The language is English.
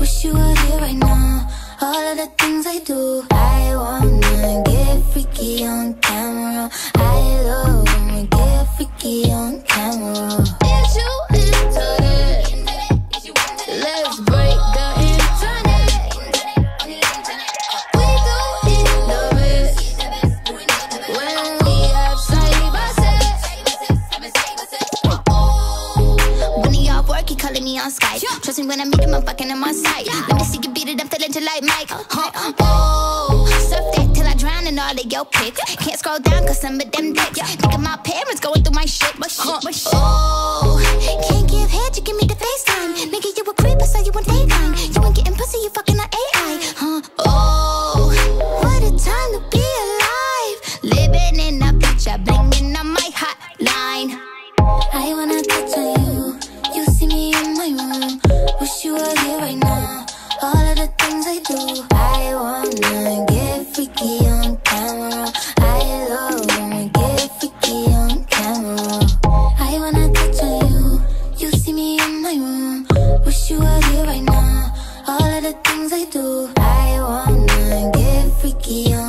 Wish you were here right now. All of the things I do, I wanna get freaky on camera. I love when we get freaky on camera. Is you into it? Let's break the internet. We go into it when we have cyber sex. When he off work, he calling me on Skype. Trust me when I meet him, I'm fucking him on sight. Let me see you beat it, I'm feeling just like Mike. Oh, surf that till I drown in all of your pics. Can't scroll down cause some of them dicks. Think of my parents going through my shit. Oh, can't give head, you give me the FaceTime. Nigga, you a creep, I saw you on Daytime. You ain't getting pussy, you fucking on AI. Oh, what a time to be alive. Living in a picture, blinging on my hotline. I wanna touch on you. You see me in my room. Wish you were here right now. All of the things I do, I wanna get freaky on camera. I love when we get freaky on camera. I wanna touch on you. You see me in my room. Wish you were here right now. All of the things I do, I wanna get freaky on